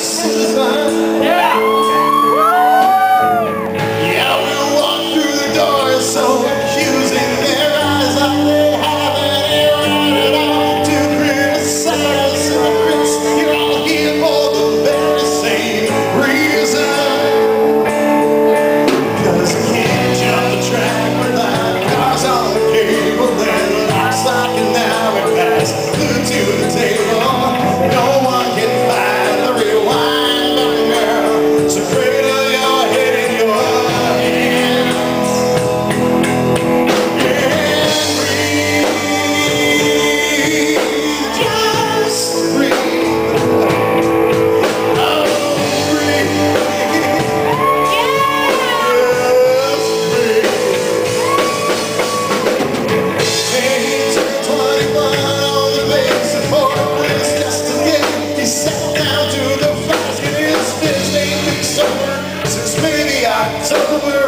citizen. Yeah! Yeah, we'll walk through the door so accusing their eyes like they haven't a right at all to criticize hypocrites. You're all here for the very same reason. 'Cause you can't jump the track without cars on the cable and locks like an hourglass glued to the table. No one can find the rewind button, girl. So cradle your head in your hands and breathe, just breathe. Oh, breathe. October